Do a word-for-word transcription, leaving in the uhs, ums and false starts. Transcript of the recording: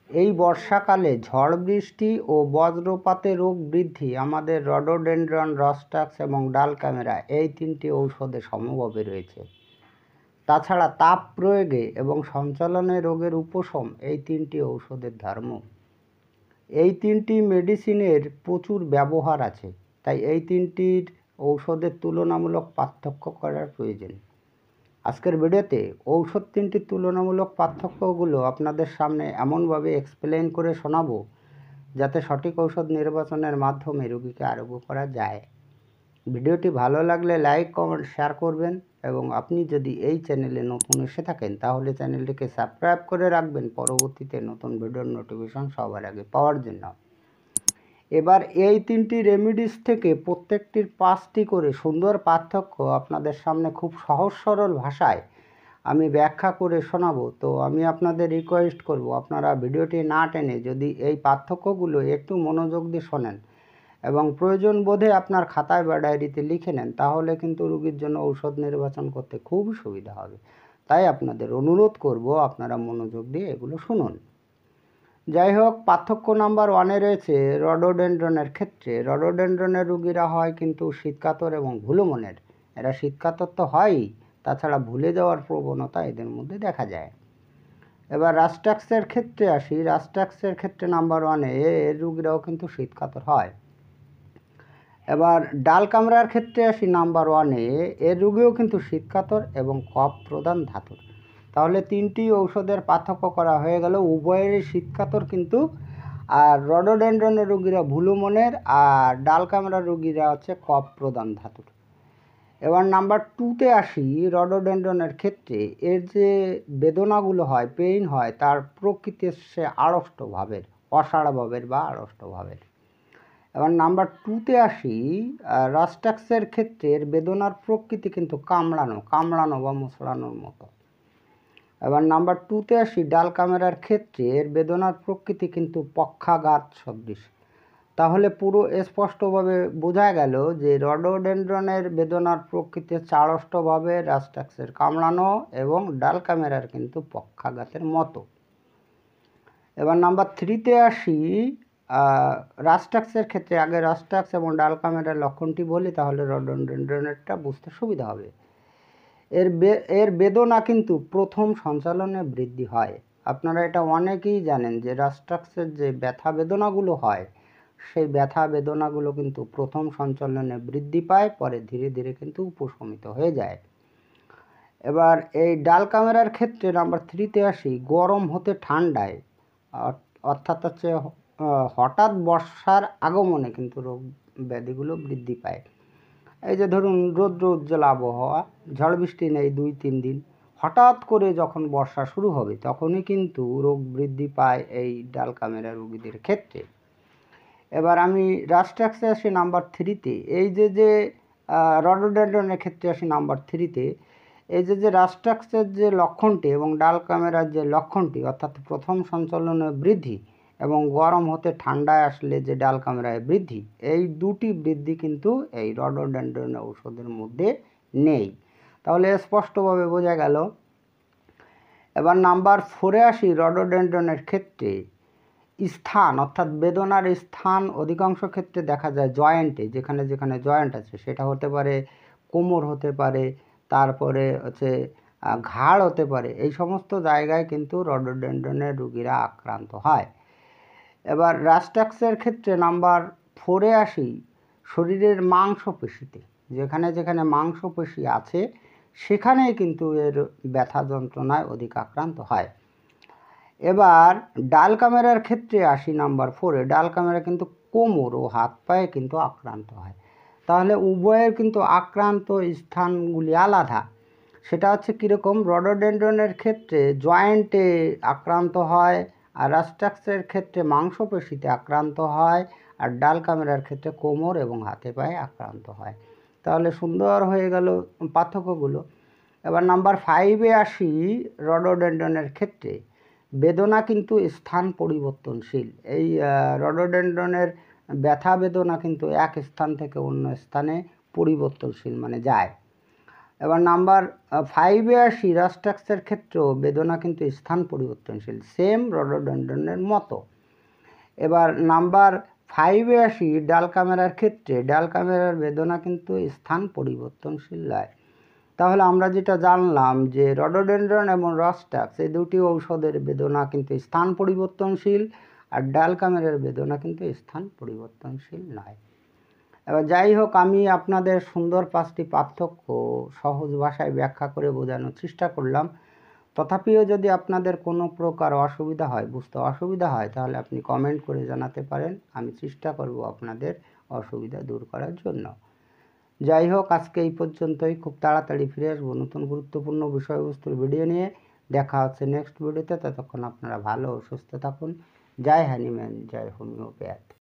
এই বর্ষাকালে ঝড় বৃষ্টি ও বজ্রপাতে রোগ বৃদ্ধি আমাদের রডোডেনড্রন, রস্টাক্স এবং ডাল ক্যামেরা এই তিনটি ঔষধে সমভাবে রয়েছে। তাছাড়া তাপ প্রয়োগে এবং সঞ্চালনে রোগের উপশম এই তিনটি ঔষধের ধর্ম। এই তিনটি মেডিসিনের প্রচুর ব্যবহার আছে, তাই এই তিনটির ঔষধের তুলনামূলক পার্থক্য করার প্রয়োজন। আজকের ভিডিওতে ঔষধ তিনটির তুলনামূলক পার্থক্যগুলো আপনাদের সামনে এমনভাবে এক্সপ্লেন করে শোনাবো যাতে সঠিক ঔষধ নির্বাচনের মাধ্যমে রোগীকে আরোগ্য করা যায়। ভিডিওটি ভালো লাগলে লাইক, কমেন্ট, শেয়ার করবেন এবং আপনি যদি এই চ্যানেলে নতুন এসে থাকেন তাহলে চ্যানেলটিকে সাবস্ক্রাইব করে রাখবেন পরবর্তীতে নতুন ভিডিওর নোটিফিকেশন সবার আগে পাওয়ার জন্য। এবার এই তিনটি রেমিডিস থেকে প্রত্যেকটির পাঁচটি করে সুন্দর পার্থক্য আপনাদের সামনে খুব সহজ সরল ভাষায় আমি ব্যাখ্যা করে শোনাবো। তো আমি আপনাদের রিকোয়েস্ট করব আপনারা ভিডিওটি না টেনে যদি এই পার্থক্যগুলো একটু মনোযোগ দিয়ে শোনেন এবং প্রয়োজন বোধে আপনার খাতায় বা ডায়েরিতে লিখে নেন, তাহলে কিন্তু রোগীর জন্য ঔষধ নির্বাচন করতে খুব সুবিধা হবে। তাই আপনাদের অনুরোধ করব আপনারা মনোযোগ দিয়ে এগুলো শুনুন। যাই হোক, পার্থক্য নাম্বার ওয়ানে রয়েছে রডোডেনড্রনের ক্ষেত্রে। রডোডেনড্রনের রোগীরা হয় কিন্তু শীতকাতর এবং ভুলো মনের। এরা শীতকাতর তো হয়ই, তাছাড়া ভুলে যাওয়ার প্রবণতা এদের মধ্যে দেখা যায়। এবার রাস্টাক্সের ক্ষেত্রে আসি। রাস্টাক্সের ক্ষেত্রে নাম্বার ওয়ানে এর রোগীরাও কিন্তু শীতকাতর হয়। এবার ডাল কামরার ক্ষেত্রে আসি নাম্বার ওয়ানে, এর রোগীও কিন্তু শীতকাতর এবং কফ প্রদান ধাতুর। তাহলে তিনটি ঔষধের পার্থক্য করা হয়ে গেল। উভয়েরই শীতকাতর কিন্তু, আর রডোডেনড্রনের রোগীরা ভুলো মনের আর ডাল কামরার রোগীরা হচ্ছে কফ প্রদান ধাতুর। এবার নাম্বার টুতে আসি। রডোডেনড্রনের ক্ষেত্রে এর যে বেদনাগুলো হয়, পেইন হয়, তার প্রকৃতি সে আড়ষ্ট ভাবের, অসাড় ভাবের বা আড়ষ্ট ভাবের। এবার নাম্বার টুতে আসি। রাস্টাক্সের ক্ষেত্রে এর বেদনার প্রকৃতি কিন্তু কামড়ানো কামড়ানো বা মশলানোর মতো। এবার নাম্বার টুতে আসি। ডাল কামেরার ক্ষেত্রে এর বেদনার প্রকৃতি কিন্তু পক্ষাঘাত সদৃশ। তাহলে পুরো স্পষ্টভাবে বোঝা গেল যে রডোডেনড্রনের বেদনার প্রকৃতি চাড়ষ্টভাবে, রাস্টাক্সের কামড়ানো এবং ডাল কামেরার কিন্তু পক্ষাঘাতের মতো। এবার নাম্বার থ্রিতে আসি। রাস্টাক্সের ক্ষেত্রে আগে রাস্টাক্স এবং ডাল কামেরার লক্ষণটি বলি, তাহলে রডোডেনড্রনেরটা বুঝতে সুবিধা হবে। এর বে এর বেদনা কিন্তু প্রথম সঞ্চালনে বৃদ্ধি হয়। আপনারা এটা অনেকেই জানেন যে রাস্টাক্সের যে ব্যথা বেদনাগুলো হয়, সেই ব্যথা বেদনাগুলো কিন্তু প্রথম সঞ্চালনে বৃদ্ধি পায়, পরে ধীরে ধীরে কিন্তু উপশমিত হয়ে যায়। এবার এই ডাল কামেরার ক্ষেত্রে নাম্বার থ্রিতে আসি। গরম হতে ঠান্ডায়, অর্থাৎ হচ্ছে হঠাৎ বর্ষার আগমনে কিন্তু রোগ ব্যাধিগুলো বৃদ্ধি পায়। এই যে ধরুন রৌদ্র উজ্জ্বল আবহাওয়া, ঝড় বৃষ্টি নেই দুই তিন দিন, হঠাৎ করে যখন বর্ষা শুরু হবে তখনই কিন্তু রোগ বৃদ্ধি পায় এই ডাল কামেরা রোগীদের ক্ষেত্রে। এবার আমি রাস্টাক্সে আসি নাম্বার থ্রিতে। এই যে যে রডোডেনড্রনের ক্ষেত্রে আসি নাম্বার থ্রিতে। এই যে যে রাস্টাক্সের যে লক্ষণটি এবং ডাল কামেরার যে লক্ষণটি, অর্থাৎ প্রথম সঞ্চালনে বৃদ্ধি এবং গরম হতে ঠান্ডায় আসলে যে ডাল কামেরায় বৃদ্ধি, এই দুটি বৃদ্ধি কিন্তু এই রডোডেনড্রনের ঔষধের মধ্যে নেই। তাহলে স্পষ্টভাবে বোঝা গেল। এবার নাম্বার ফোরে আসি। রডোডেনড্রনের ক্ষেত্রে স্থান, অর্থাৎ বেদনার স্থান অধিকাংশ ক্ষেত্রে দেখা যায় জয়েন্টে, যেখানে যেখানে জয়েন্ট আছে, সেটা হতে পারে কোমর, হতে পারে তারপরে হচ্ছে ঘাড় হতে পারে। এই সমস্ত জায়গায় কিন্তু রডোডেনড্রনের রোগীরা আক্রান্ত হয়। এবার রাস্টাক্সের ক্ষেত্রে নাম্বার ফোরে আসি। শরীরের মাংসপেশিতে, যেখানে যেখানে মাংসপেশি আছে সেখানেই কিন্তু এর ব্যথা যন্ত্রণায় অধিক আক্রান্ত হয়। এবার ডাল কামেরার ক্ষেত্রে আসি নাম্বার ফোরে। ডাল কামেরা কিন্তু কোমর ও হাত পায়ে কিন্তু আক্রান্ত হয়। তাহলে উভয়ের কিন্তু আক্রান্ত স্থানগুলি আলাদা। সেটা হচ্ছে কীরকম? রডোডেনড্রনের ক্ষেত্রে জয়েন্টে আক্রান্ত হয়, আর রাস্টাক্সের ক্ষেত্রে মাংসপেশিতে আক্রান্ত হয়, আর ডাল কামেরার ক্ষেত্রে কোমর এবং হাতে পায়ে আক্রান্ত হয়। তাহলে সুন্দর হয়ে গেল পার্থক্যগুলো। এবার নাম্বার ফাইভে আসি। রডোডেনড্রনের ক্ষেত্রে বেদনা কিন্তু স্থান পরিবর্তনশীল। এই রডোডেনড্রনের ব্যথা বেদনা কিন্তু এক স্থান থেকে অন্য স্থানে পরিবর্তনশীল, মানে যায়। এবার নাম্বার ফাইভে আসি, রস্টাক্সের ক্ষেত্রেও বেদনা কিন্তু স্থান পরিবর্তনশীল, সেম রডোডেনড্রনের মতো। এবার নাম্বার ফাইভে আসি, ডাল ক্যামেরার ক্ষেত্রে ডাল ক্যামেরার বেদনা কিন্তু স্থান পরিবর্তনশীল নয়। তাহলে আমরা যেটা জানলাম যে রডোডেনড্রন এবং রস্টাক্স এই দুটি ঔষধের বেদনা কিন্তু স্থান পরিবর্তনশীল, আর ডাল ক্যামেরার বেদনা কিন্তু স্থান পরিবর্তনশীল নয়। এবার যাই হোক, আমি আপনাদের সুন্দর পাঁচটি পার্থক্য সহজ ভাষায় ব্যাখ্যা করে বোঝানোর চেষ্টা করলাম। তথাপিও যদি আপনাদের কোনো প্রকার অসুবিধা হয়, বুঝতে অসুবিধা হয়, তাহলে আপনি কমেন্ট করে জানাতে পারেন, আমি চেষ্টা করব আপনাদের অসুবিধা দূর করার জন্য। যাই হোক, আজকে এই পর্যন্তই। খুব তাড়াতাড়ি ফিরে আসবো নতুন গুরুত্বপূর্ণ বিষয়বস্তুর ভিডিও নিয়ে। দেখা হচ্ছে নেক্সট ভিডিওতে। ততক্ষণ আপনারা ভালো ও সুস্থ থাকুন। জয় হ্যানিম্যান, জয় হোমিওপ্যাথ।